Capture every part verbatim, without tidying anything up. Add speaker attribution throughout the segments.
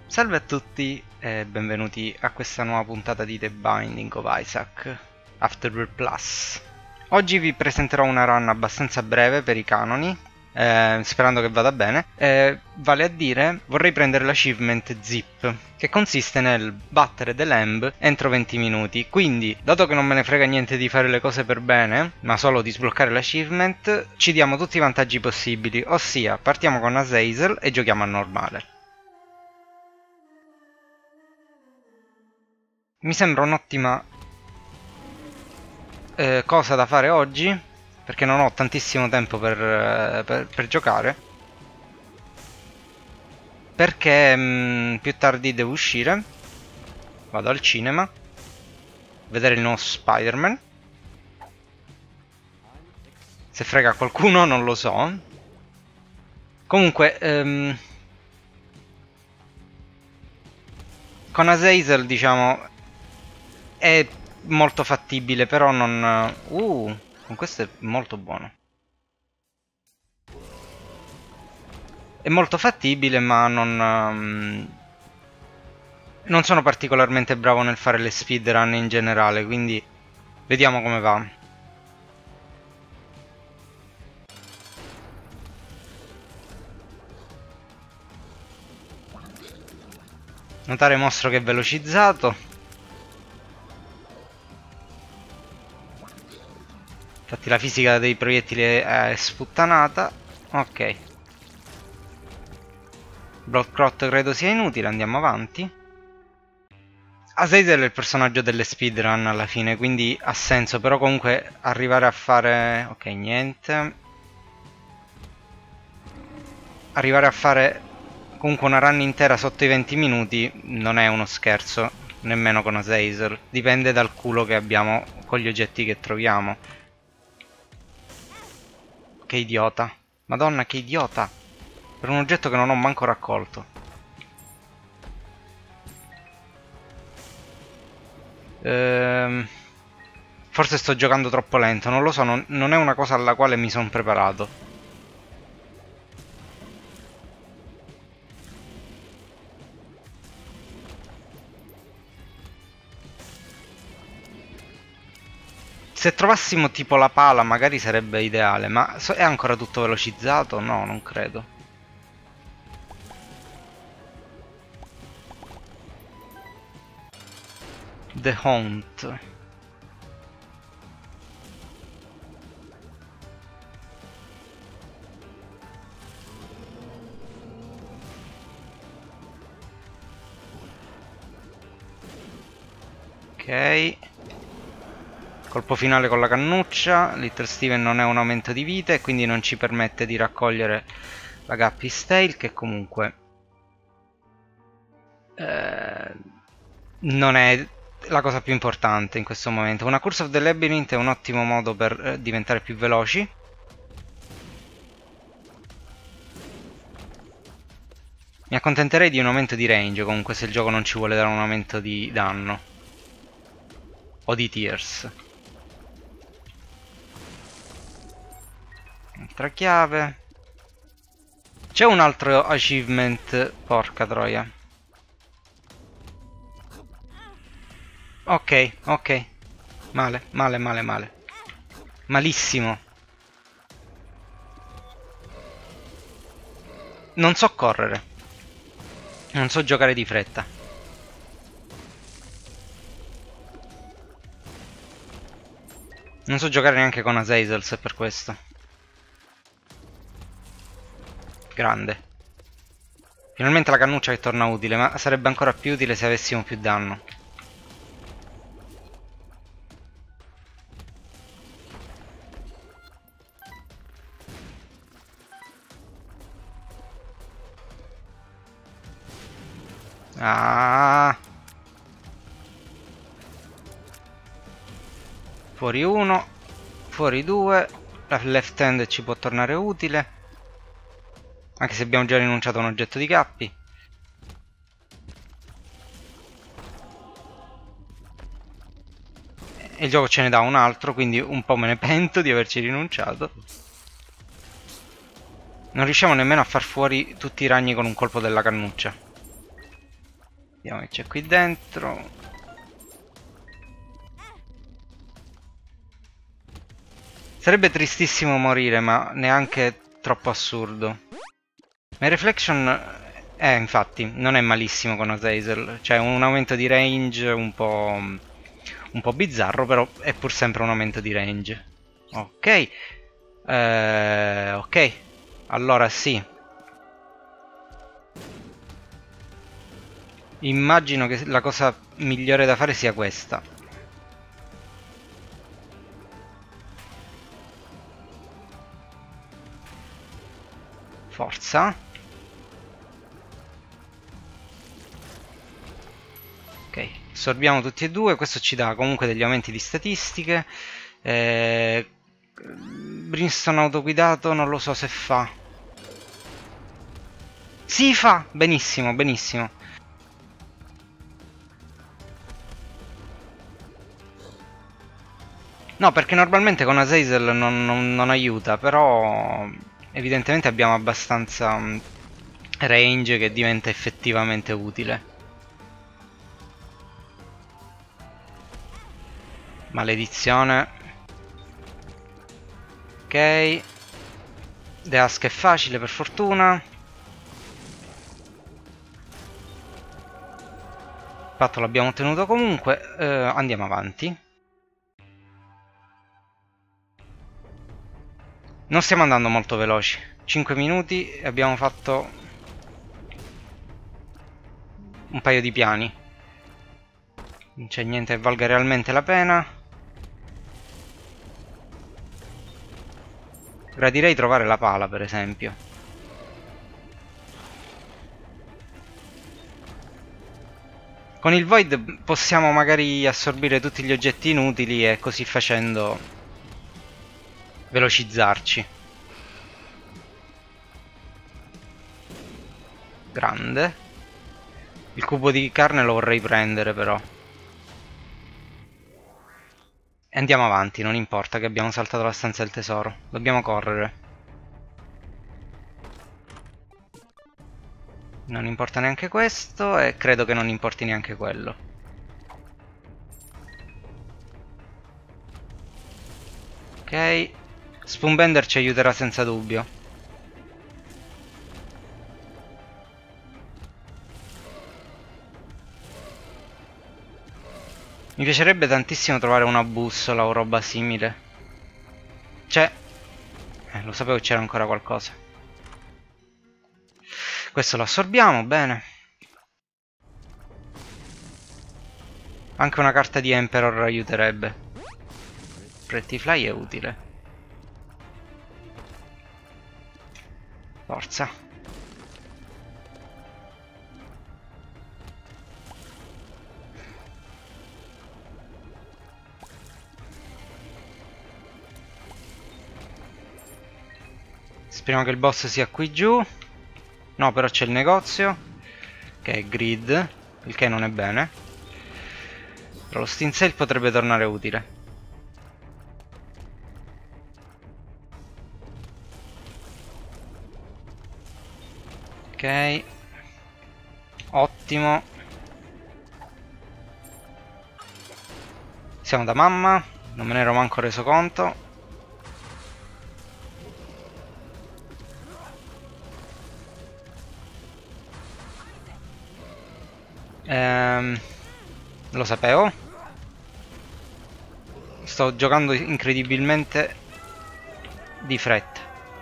Speaker 1: Salve a tutti e benvenuti a questa nuova puntata di The Binding of Isaac Afterbirth Plus. Oggi vi presenterò una run abbastanza breve per i canoni, eh, sperando che vada bene. Eh, vale a dire, vorrei prendere l'achievement Zip, che consiste nel battere The Lamb entro venti minuti. Quindi, dato che non me ne frega niente di fare le cose per bene, ma solo di sbloccare l'achievement, ci diamo tutti i vantaggi possibili, ossia partiamo con Azazel e giochiamo a normale. Mi sembra un'ottima eh, cosa da fare oggi, perché non ho tantissimo tempo per, eh, per, per giocare, perché mh, più tardi devo uscire, vado al cinema, vedere il nuovo Spider-Man. Se frega qualcuno non lo so. Comunque ehm, con Azazel diciamo è molto fattibile, però non... Uh, con questo è molto buono. È molto fattibile, ma non... Um, non sono particolarmente bravo nel fare le speedrun in generale, quindi vediamo come va. Notare mostro che è velocizzato. Infatti la fisica dei proiettili è sputtanata. Ok. Bloodcrot credo sia inutile, andiamo avanti. Azazel è il personaggio delle speedrun alla fine, quindi ha senso, però comunque arrivare a fare... Ok, niente. Arrivare a fare comunque una run intera sotto i venti minuti non è uno scherzo, nemmeno con Azazel. Dipende dal culo che abbiamo con gli oggetti che troviamo. Che idiota. Madonna, che idiota. Per un oggetto che non ho manco raccolto. Ehm, forse sto giocando troppo lento, non lo so, non, non è una cosa alla quale mi sono preparato. Se trovassimo tipo la pala magari sarebbe ideale, ma è ancora tutto velocizzato? No, non credo. The Haunt. Ok. Colpo finale con la cannuccia. Little Steven non è un aumento di vita e quindi non ci permette di raccogliere la Guppy's Tail, che comunque eh, non è la cosa più importante in questo momento. Una Curse of the Labyrinth è un ottimo modo per eh, diventare più veloci. Mi accontenterei di un aumento di range comunque, se il gioco non ci vuole dare un aumento di danno o di tears. Altra chiave. C'è un altro achievement, porca troia. Ok, ok. Male, male, male, male. Malissimo. Non so correre. Non so giocare di fretta. Non so giocare neanche con Azazel, se per questo. Grande. Finalmente la cannuccia che torna utile, ma sarebbe ancora più utile se avessimo più danno. Ah. Fuori uno, fuori due. La left hand ci può tornare utile, anche se abbiamo già rinunciato a un oggetto di Guppy. E il gioco ce ne dà un altro, quindi un po' me ne pento di averci rinunciato. Non riusciamo nemmeno a far fuori tutti i ragni con un colpo della cannuccia. Vediamo che c'è qui dentro. Sarebbe tristissimo morire, ma neanche troppo assurdo. Ma Reflection, eh, infatti, non è malissimo con Azazel. C'è un aumento di range un po', un po' bizzarro, però è pur sempre un aumento di range. Ok. Eh, ok. Allora sì. Immagino che la cosa migliore da fare sia questa. Forza. Ok, assorbiamo tutti e due. Questo ci dà comunque degli aumenti di statistiche. eh, Brimstone autoguidato non lo so se fa. Sì, fa! Benissimo, benissimo. No, perché normalmente con Azazel non, non, non aiuta, però evidentemente abbiamo abbastanza mh, range che diventa effettivamente utile. Maledizione. Ok. The Husk è facile per fortuna. Il patto l'abbiamo ottenuto comunque. eh, Andiamo avanti. Non stiamo andando molto veloci. cinque minuti e abbiamo fatto un paio di piani. Non c'è niente che valga realmente la pena. Gradirei trovare la pala, per esempio. Con il Void possiamo magari assorbire tutti gli oggetti inutili e così facendo velocizzarci. Grande. Il cubo di carne lo vorrei prendere però. E andiamo avanti, non importa che abbiamo saltato la stanza del tesoro. Dobbiamo correre. Non importa neanche questo e credo che non importi neanche quello. Ok. Spoonbender ci aiuterà senza dubbio. Mi piacerebbe tantissimo trovare una bussola o roba simile. C'è. Eh, lo sapevo che c'era ancora qualcosa. Questo lo assorbiamo, bene. Anche una carta di Emperor aiuterebbe. Pretty Fly è utile. Forza. Speriamo che il boss sia qui giù. No, però c'è il negozio, che è Grid, il che non è bene. Però lo Steam Sale potrebbe tornare utile. Ok. Ottimo. Siamo da mamma, non me ne ero manco reso conto. Ehm, lo sapevo. Sto giocando incredibilmente di fretta.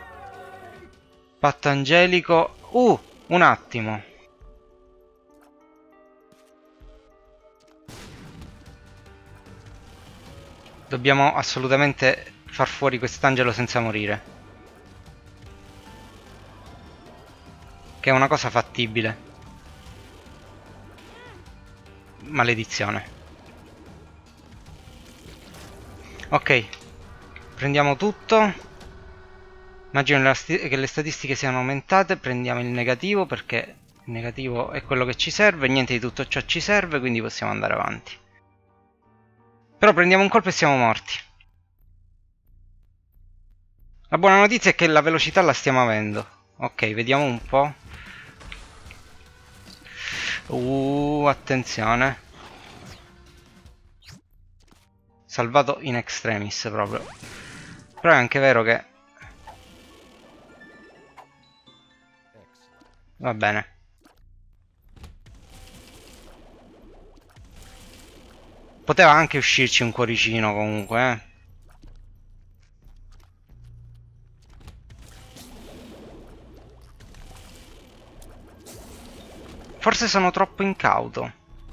Speaker 1: Patto angelico. Uh, un attimo. Dobbiamo assolutamente far fuori quest'angelo senza morire. Che è una cosa fattibile. Maledizione. Ok. Prendiamo tutto. Immagino che le statistiche siano aumentate. Prendiamo il negativo perché il negativo è quello che ci serve. Niente di tutto ciò ci serve, quindi possiamo andare avanti. Però prendiamo un colpo e siamo morti. La buona notizia è che la velocità la stiamo avendo. Ok, vediamo un po'. Uh, attenzione. Salvato in extremis proprio. Però è anche vero che... Va bene. Poteva anche uscirci un cuoricino comunque, eh. Forse sono troppo incauto.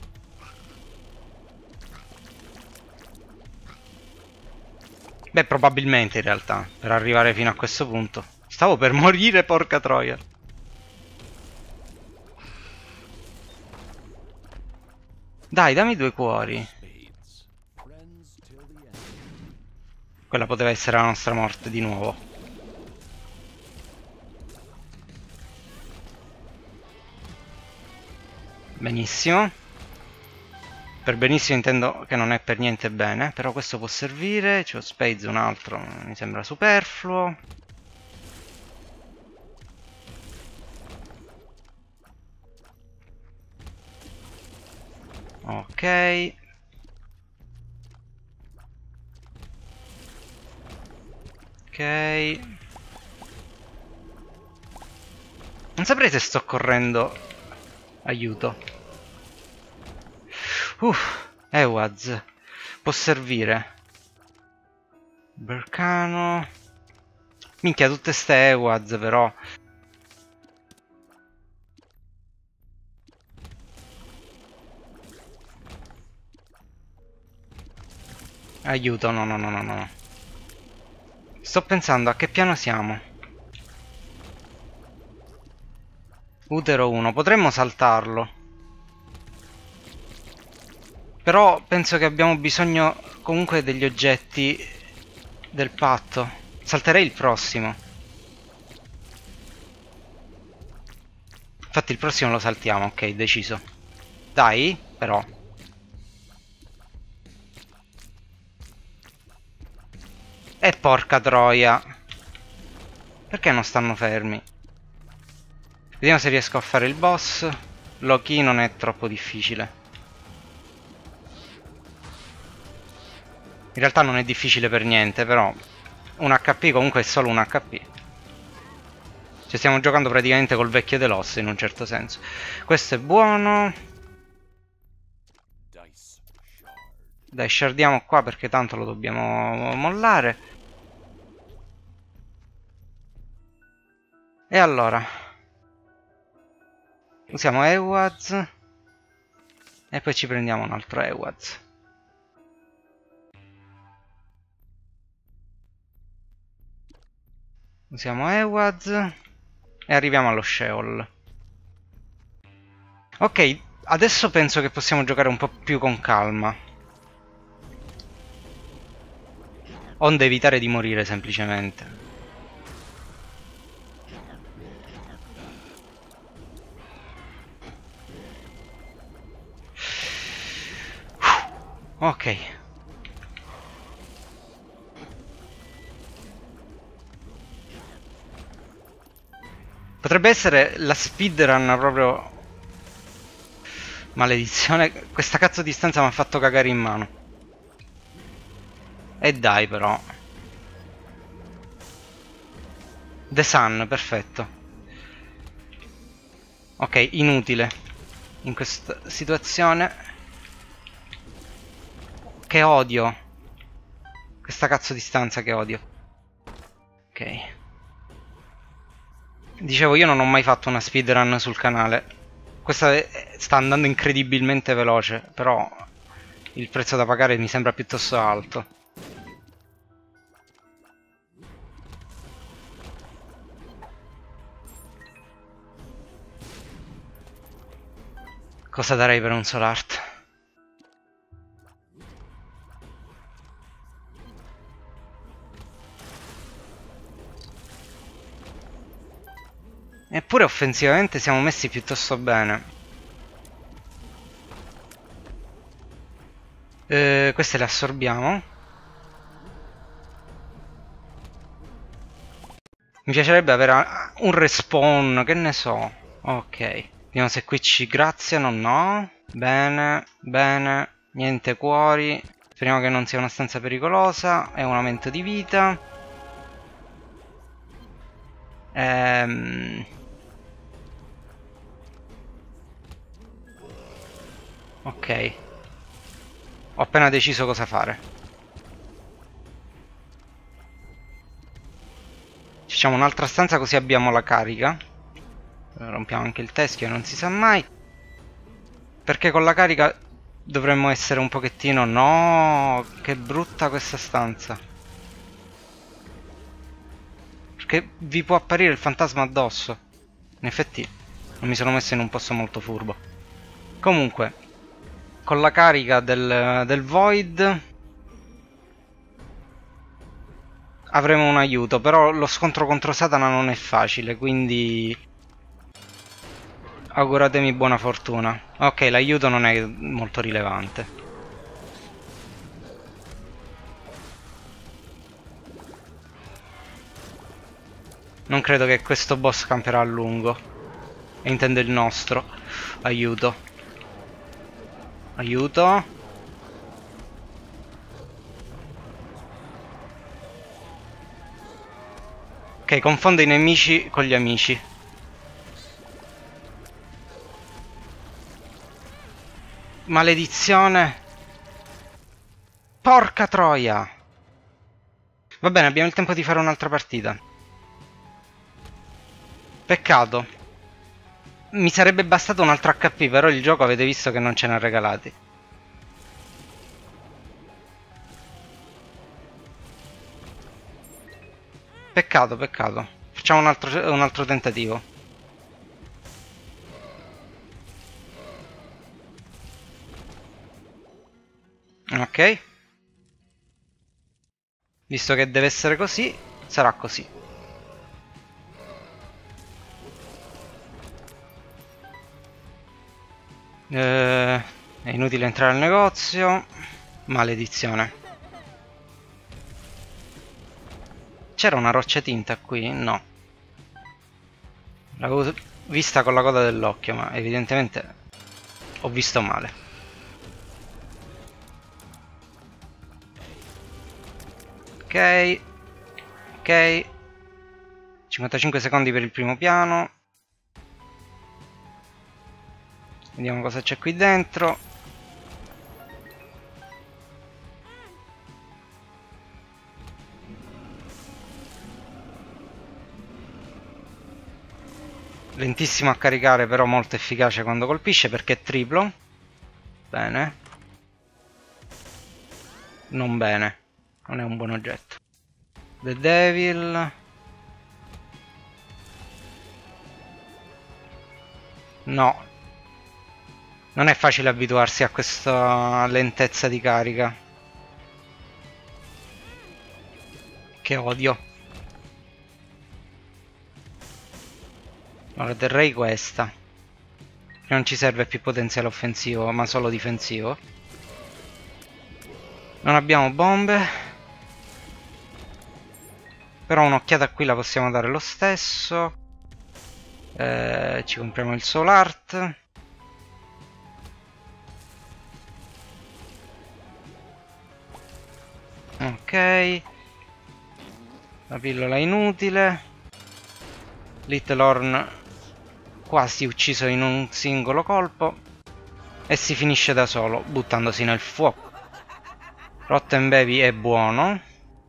Speaker 1: Beh, probabilmente in realtà, per arrivare fino a questo punto. Stavo per morire, porca troia. Dai, dammi due cuori. Quella poteva essere la nostra morte di nuovo. Benissimo. Per benissimo intendo che non è per niente bene, però questo può servire. C'ho Spades, un altro, mi sembra superfluo. Ok. Ok. Non saprei se sto correndo. Aiuto. Uff, Ewaz. Può servire. Bercano. Minchia, tutte ste Ewaz però. Aiuto, no, no, no, no, no. Sto pensando a che piano siamo. Utero uno, potremmo saltarlo. Però penso che abbiamo bisogno comunque degli oggetti del patto. Salterei il prossimo. Infatti il prossimo lo saltiamo, ok, deciso. Dai, però. E porca troia. Perché non stanno fermi? Vediamo se riesco a fare il boss. Loki non è troppo difficile. In realtà non è difficile per niente, però un H P comunque è solo un H P. Cioè stiamo giocando praticamente col vecchio dell'osso in un certo senso. Questo è buono. Dai, shardiamo qua perché tanto lo dobbiamo mollare. E allora usiamo Ewaz e poi ci prendiamo un altro Ewaz. Usiamo Ewaz e arriviamo allo Sheol. Ok, adesso penso che possiamo giocare un po' più con calma. Onde evitare di morire semplicemente. Ok. Potrebbe essere la speedrun proprio... Maledizione, questa cazzo di stanza mi ha fatto cagare in mano. E dai però. The Sun, perfetto. Ok, inutile. In questa situazione. Che odio. Questa cazzo di stanza che odio. Ok. Dicevo, io non ho mai fatto una speedrun sul canale. Questa è, sta andando incredibilmente veloce, però il prezzo da pagare mi sembra piuttosto alto. Cosa darei per un Soul Art? Eppure offensivamente siamo messi piuttosto bene. Eh, queste le assorbiamo. Mi piacerebbe avere un respawn, che ne so. Ok. Vediamo se qui ci graziano. No. Bene, bene. Niente cuori. Speriamo che non sia una stanza pericolosa. È un aumento di vita. Ehm... Ok. Ho appena deciso cosa fare. Facciamo un'altra stanza così abbiamo la carica. Rompiamo anche il teschio, non si sa mai. Perché con la carica dovremmo essere un pochettino... No, che brutta questa stanza. Perché vi può apparire il fantasma addosso. In effetti non mi sono messo in un posto molto furbo. Comunque, con la carica del, del Void avremo un aiuto. Però lo scontro contro Satana non è facile, quindi auguratemi buona fortuna. Ok, l'aiuto non è molto rilevante. Non credo che questo boss camperà a lungo. E intendo il nostro. Aiuto. Aiuto. Ok, confondo i nemici con gli amici. Maledizione. Porca troia. Va bene, abbiamo il tempo di fare un'altra partita. Peccato. Mi sarebbe bastato un altro H P, però il gioco avete visto che non ce ne ha regalati. Peccato, peccato. Facciamo un altro, un altro tentativo. Ok. Visto che deve essere così, sarà così. Eh, è inutile entrare al negozio. Maledizione. C'era una roccia tinta qui? No. L'avevo vista con la coda dell'occhio, ma evidentemente ho visto male. Ok. Ok. cinquantacinque secondi per il primo piano. Vediamo cosa c'è qui dentro. Lentissimo a caricare, però molto efficace quando colpisce perché è triplo. Bene. Non bene. Non è un buon oggetto. The Devil. No. Non è facile abituarsi a questa lentezza di carica. Che odio. Allora terrei questa. Non ci serve più potenziale offensivo, ma solo difensivo. Non abbiamo bombe. Però un'occhiata qui la possiamo dare lo stesso. Eh, ci compriamo il Soul Art. Ok. La pillola inutile. Little Horn quasi ucciso in un singolo colpo. E si finisce da solo, buttandosi nel fuoco. Rotten Baby è buono.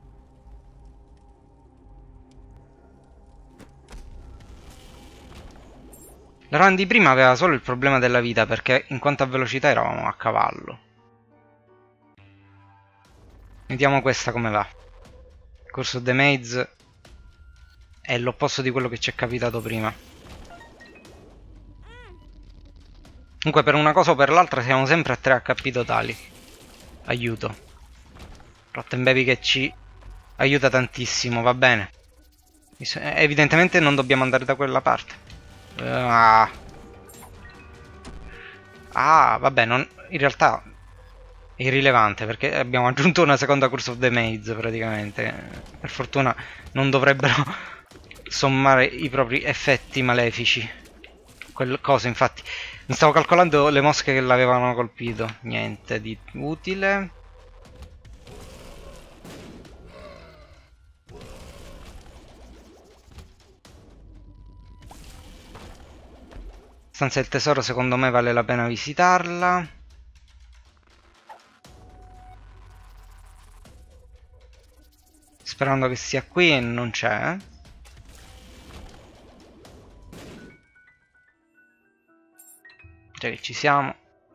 Speaker 1: La run di prima aveva solo il problema della vita, perché in quanto a velocità eravamo a cavallo. Vediamo questa come va. Curse of the Maze è l'opposto di quello che ci è capitato prima. Comunque per una cosa o per l'altra siamo sempre a tre H P totali. Aiuto. Rotten Baby che ci aiuta tantissimo, va bene. Evidentemente non dobbiamo andare da quella parte. Ah, ah vabbè, non, in realtà è irrilevante perché abbiamo aggiunto una seconda Curse of the Maze praticamente. Per fortuna non dovrebbero sommare i propri effetti malefici. quel coso, infatti. Mi stavo calcolando le mosche che l'avevano colpito. Niente di utile. Stanza del tesoro secondo me vale la pena visitarla. Sperando che sia qui e non c'è. Già che ci siamo.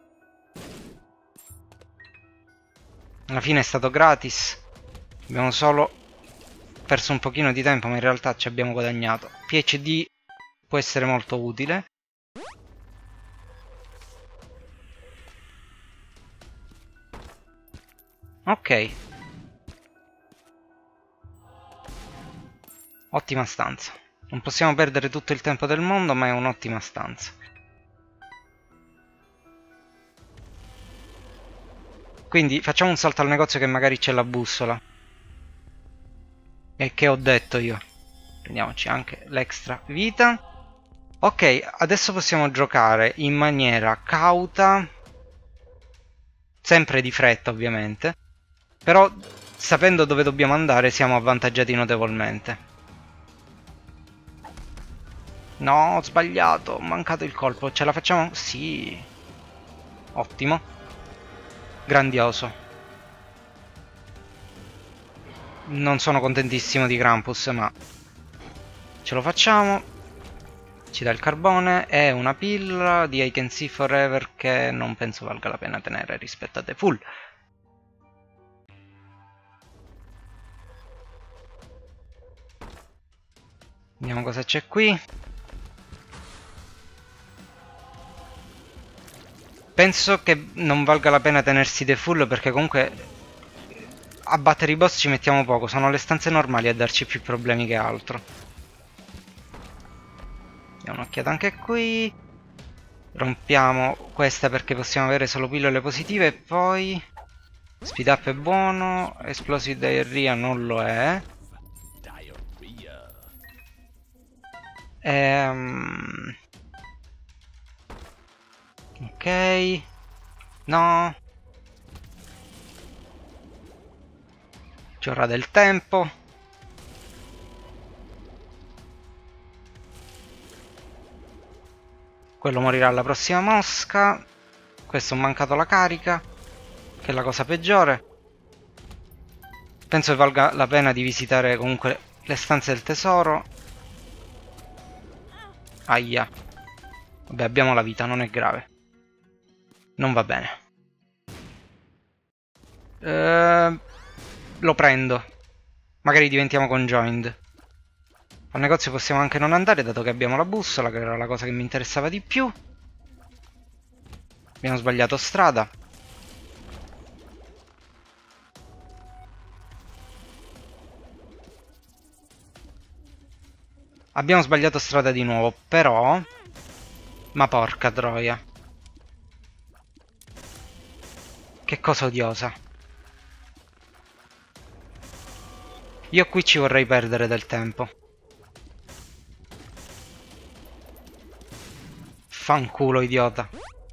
Speaker 1: Alla fine è stato gratis. Abbiamo solo perso un pochino di tempo, ma in realtà ci abbiamo guadagnato. P H D può essere molto utile. Ok. Ottima stanza. Non possiamo perdere tutto il tempo del mondo, ma è un'ottima stanza. Quindi facciamo un salto al negozio che magari c'è la bussola. E che ho detto io. Prendiamoci anche l'extra vita. Ok, adesso possiamo giocare in maniera cauta. Sempre di fretta, ovviamente. Però, sapendo dove dobbiamo andare, siamo avvantaggiati notevolmente. No, ho sbagliato, ho mancato il colpo. Ce la facciamo? Sì. Ottimo. Grandioso. Non sono contentissimo di Krampus, ma ce lo facciamo. Ci dà il carbone e una pillola di I Can See Forever che non penso valga la pena tenere rispetto a The Full. Vediamo cosa c'è qui. Penso che non valga la pena tenersi The Full perché comunque a battere i boss ci mettiamo poco. Sono le stanze normali a darci più problemi che altro. Diamo un'occhiata anche qui. Rompiamo questa perché possiamo avere solo pillole positive e poi... Speed up è buono, Explosive Diarrhea non lo è. Ehm... Ok. No. Ci vorrà del tempo. Quello morirà alla prossima mosca. Questo ho mancato la carica, che è la cosa peggiore. Penso che valga la pena di visitare comunque le stanze del tesoro. Aia. Vabbè, abbiamo la vita, non è grave. Non va bene. Eh, lo prendo. Magari diventiamo conjoined. Al negozio possiamo anche non andare, dato che abbiamo la bussola, che era la cosa che mi interessava di più. Abbiamo sbagliato strada. Abbiamo sbagliato strada di nuovo, però... Ma porca troia. Che cosa odiosa. Io qui ci vorrei perdere del tempo. Fanculo, idiota.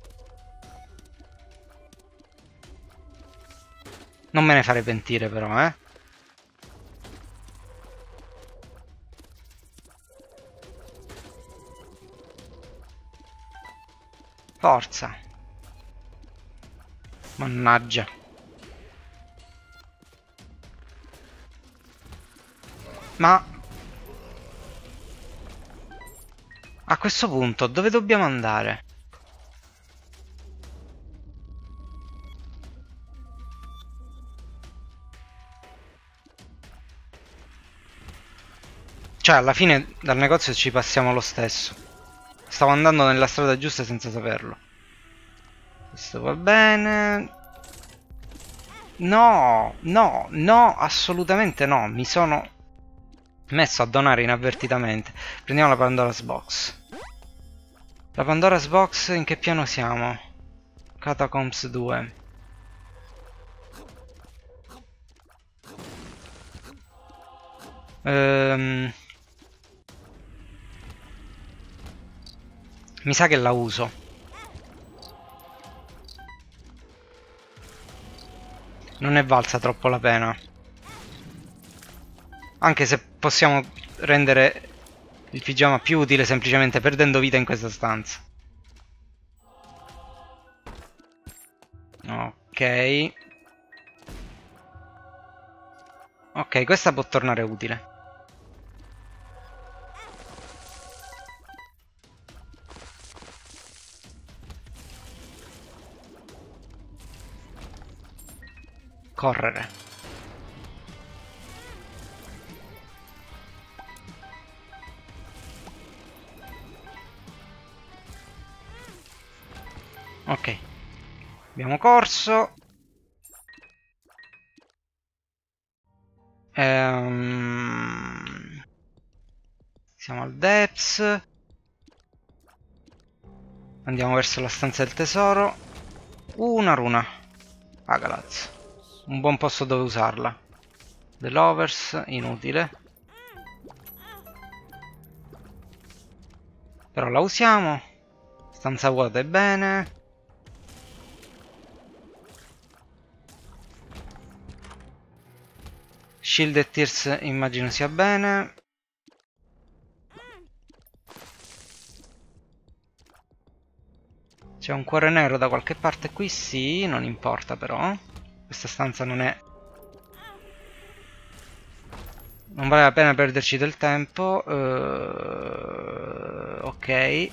Speaker 1: Non me ne fare pentire però, eh. Forza. Mannaggia. Ma... A questo punto, dove dobbiamo andare? Cioè, alla fine dal negozio ci passiamo lo stesso. Stavo andando nella strada giusta senza saperlo. Questo va bene. No, no, no, assolutamente no. Mi sono messo a donare inavvertitamente. Prendiamo la Pandora's Box. La Pandora's Box in che piano siamo? Catacombs due. Ehm... Mi sa che la uso. Non è valsa troppo la pena. Anche se possiamo rendere il pigiama più utile semplicemente perdendo vita in questa stanza. Ok. Ok, questa può tornare utile. Correre. Ok. Abbiamo corso. Ehm... Siamo al Depths. Andiamo verso la stanza del tesoro. Una runa. Agalaz. Un buon posto dove usarla. The Lovers, inutile. Però la usiamo. Stanza vuota è bene. Shield e Tears immagino sia bene. C'è un cuore nero da qualche parte qui? Sì, non importa però. Questa stanza non è... Non vale la pena perderci del tempo. Uh, ok.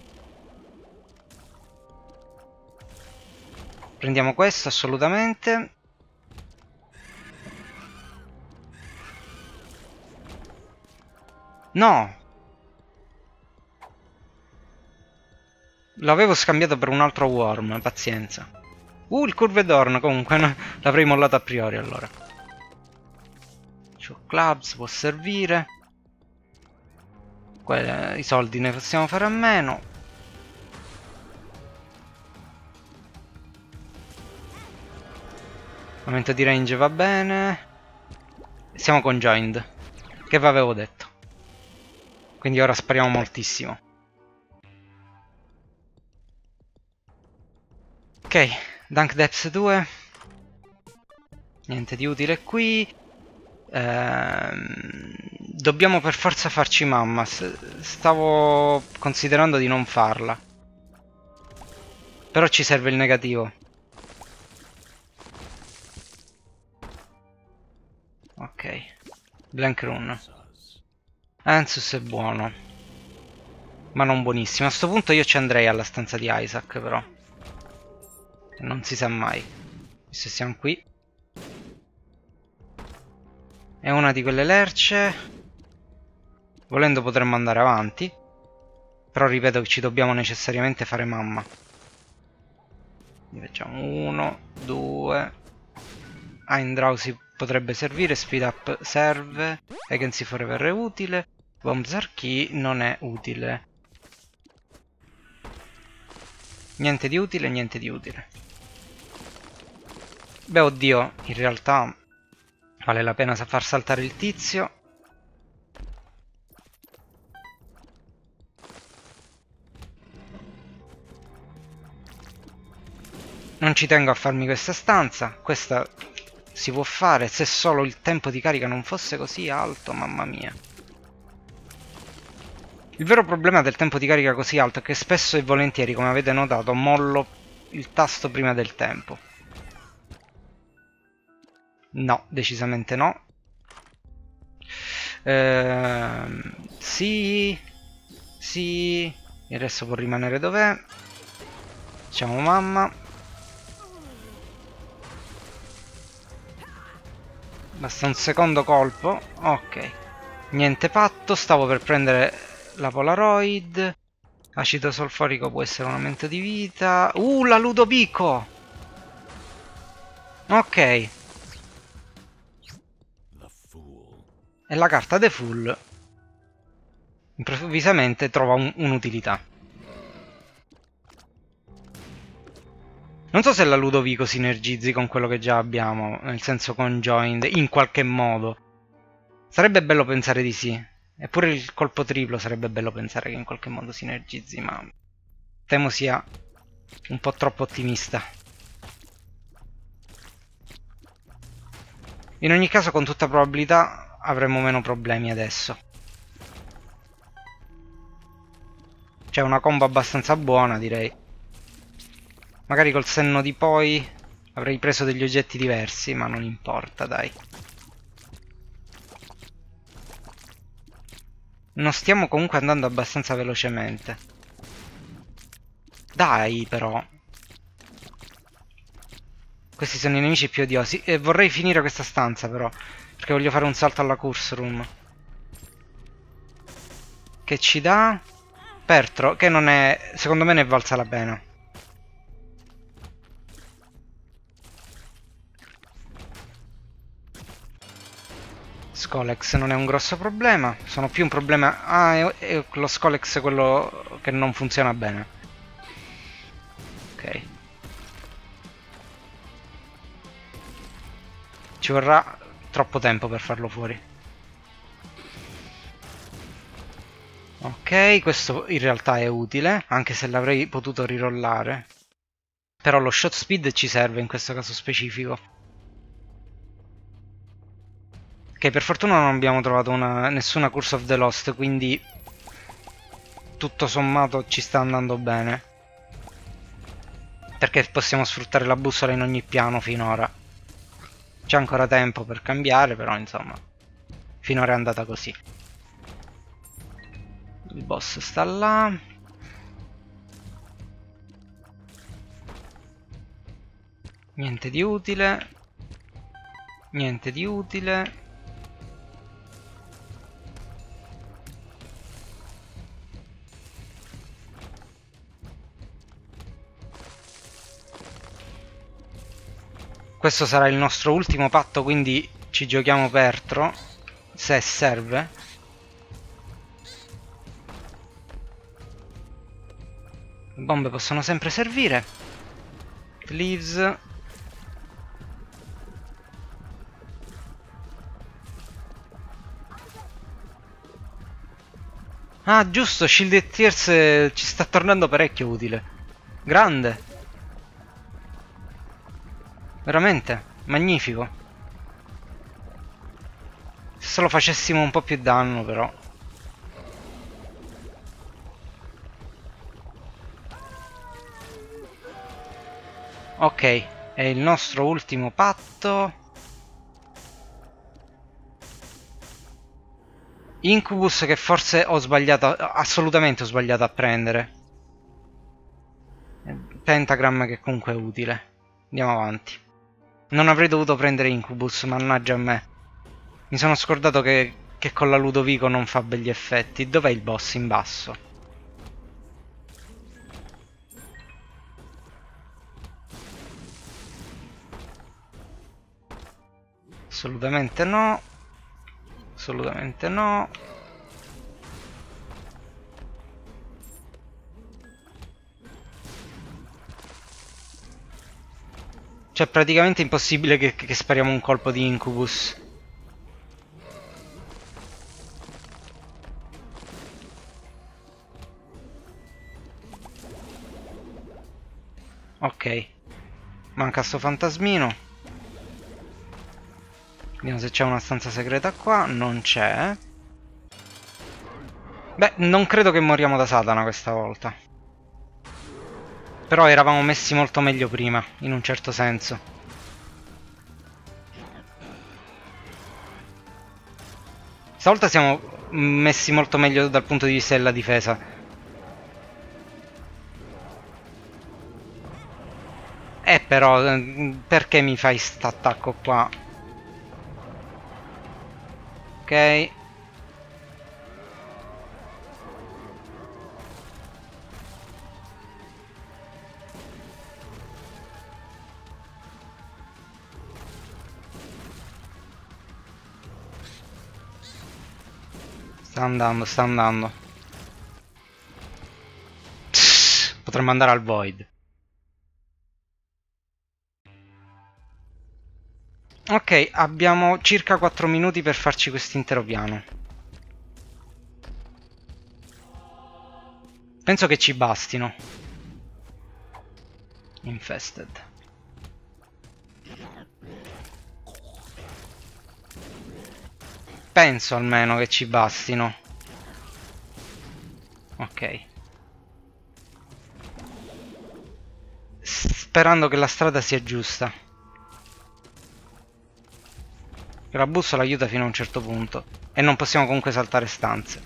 Speaker 1: Prendiamo questo assolutamente. No! L'avevo scambiato per un altro worm, pazienza. Uh, il Curvedorn comunque no, l'avrei mollato a priori allora. Show Clubs può servire. Que I soldi ne possiamo fare a meno. Aumento di range va bene. Siamo conjoined. Che vi avevo detto. Quindi ora spariamo moltissimo. Ok, Dunk Depths due. Niente di utile qui. Ehm, dobbiamo per forza farci mamma. Stavo considerando di non farla. Però ci serve il negativo. Ok. Blank Rune. Ansus è buono. Ma non buonissimo. A sto punto io ci andrei alla stanza di Isaac però. Non si sa mai. Se siamo qui. È una di quelle lerce. Volendo potremmo andare avanti. Però ripeto che ci dobbiamo necessariamente fare mamma. Quindi facciamo uno, due. Eindrausi potrebbe servire. Speed up serve. Agency Forever è utile. Bombs Key non è utile. Niente di utile, niente di utile. Beh, oddio, in realtà vale la pena far saltare il tizio. Non ci tengo a farmi questa stanza. Questa si può fare se solo il tempo di carica non fosse così alto, mamma mia. Il vero problema del tempo di carica così alto è che spesso e volentieri, come avete notato, mollo il tasto prima del tempo. No, decisamente no. Ehm, sì, sì, il resto può rimanere dov'è. Facciamo mamma. Basta un secondo colpo. Ok. Niente patto, stavo per prendere la Polaroid. Acido solforico può essere un aumento di vita. Uh, la Ludovico! Ok. E la carta The Fool improvvisamente trova un'utilità. Non so se la Ludovico sinergizzi con quello che già abbiamo, nel senso conjoined, in qualche modo. Sarebbe bello pensare di sì. Eppure il colpo triplo sarebbe bello pensare che in qualche modo sinergizzi, ma temo sia un po' troppo ottimista. In ogni caso, con tutta probabilità avremo meno problemi adesso. C'è una combo abbastanza buona, direi. Magari col senno di poi avrei preso degli oggetti diversi, ma non importa, dai. Non stiamo comunque andando abbastanza velocemente. Dai, però. Questi sono i nemici più odiosi. E vorrei finire questa stanza, però, perché voglio fare un salto alla curse room. Che ci dà? Pertro, che non è... secondo me ne è valsa la pena. Scolex non è un grosso problema. Sono più un problema... Ah, è, è lo Scolex quello che non funziona bene. Ok. Ci vorrà troppo tempo per farlo fuori. Ok, questo in realtà è utile, anche se l'avrei potuto rirollare. Però lo shot speed ci serve in questo caso specifico. Ok, per fortuna non abbiamo trovato una, nessuna Curse of the Lost, quindi tutto sommato ci sta andando bene. Perché possiamo sfruttare la bussola in ogni piano finora. C'è ancora tempo per cambiare, però insomma, finora è andata così. Il boss sta là. Niente di utile. Niente di utile. Questo sarà il nostro ultimo patto, quindi ci giochiamo Pertro, se serve. Le bombe possono sempre servire. Leaves. Ah, giusto, Shield e Tears ci sta tornando parecchio utile. Grande. Veramente, magnifico. Se solo facessimo un po' più danno, però. Ok, è il nostro ultimo patto. Incubus che forse ho sbagliato, assolutamente ho sbagliato a prendere. Pentagram che comunque è utile. Andiamo avanti. Non avrei dovuto prendere Incubus, mannaggia a me. Mi sono scordato che, che con la Ludovico non fa begli effetti. Dov'è il boss in basso? Assolutamente no. Assolutamente no. Cioè, praticamente impossibile che, che spariamo un colpo di Incubus. Ok. Manca sto fantasmino. Vediamo se c'è una stanza segreta qua. Non c'è. Beh, non credo che moriamo da Satana questa volta. Però eravamo messi molto meglio prima, in un certo senso. Stavolta siamo messi molto meglio dal punto di vista della difesa. Eh però, perché mi fai st'attacco qua? Ok. Sta andando, sta andando. Psst, potremmo andare al Void. Ok, abbiamo circa quattro minuti per farci quest'intero piano. Penso che ci bastino. Infested. Penso almeno che ci bastino. Ok. Sperando che la strada sia giusta. Che la bussola aiuta fino a un certo punto. E non possiamo comunque saltare stanze.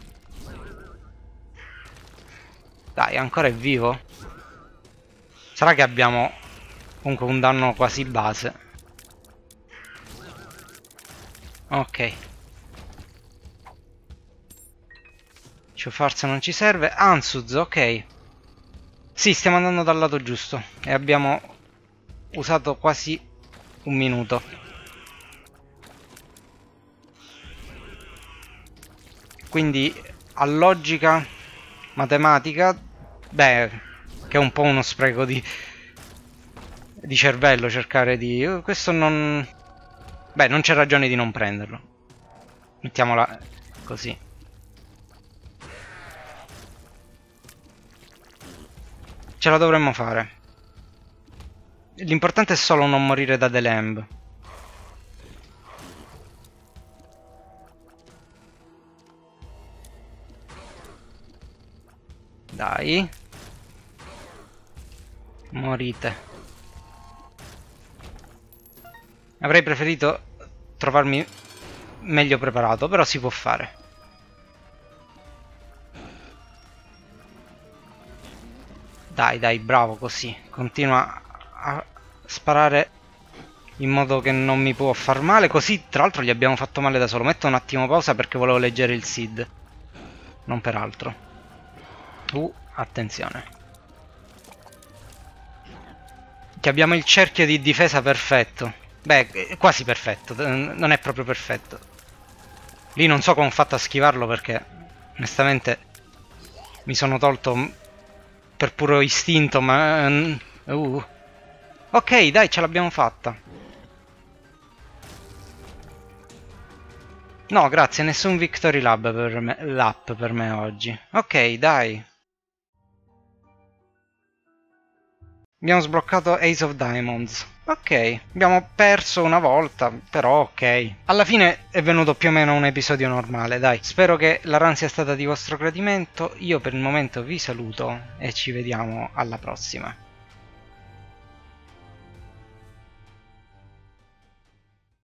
Speaker 1: Dai, ancora è vivo? Sarà che abbiamo comunque un danno quasi base. Ok. Forza non ci serve. Ansuz, ok. Sì, stiamo andando dal lato giusto. E abbiamo usato quasi un minuto. Quindi a logica matematica, beh, che è un po' uno spreco di, di cervello cercare di... Uh, questo non... Beh, non c'è ragione di non prenderlo. Mettiamola così. Ce la dovremmo fare. L'importante è solo non morire da The Lamb. Dai. Morite. Avrei preferito trovarmi meglio preparato, però si può fare. Dai, dai, bravo, così. Continua a sparare in modo che non mi può far male. Così, tra l'altro, gli abbiamo fatto male da solo. Metto un attimo pausa perché volevo leggere il S I D. Non per altro. Uh, attenzione. Che abbiamo il cerchio di difesa perfetto. Beh, quasi perfetto. Non è proprio perfetto. Lì non so come ho fatto a schivarlo perché, onestamente, mi sono tolto... per puro istinto, ma... Uh. Ok, dai, ce l'abbiamo fatta. No, grazie, nessun Victory Lab per me, lap per me oggi. Ok, dai. Abbiamo sbloccato Ace of Diamonds. Ok, abbiamo perso una volta, però ok. Alla fine è venuto più o meno un episodio normale, dai. Spero che la run sia stata di vostro gradimento. Io per il momento vi saluto e ci vediamo alla prossima.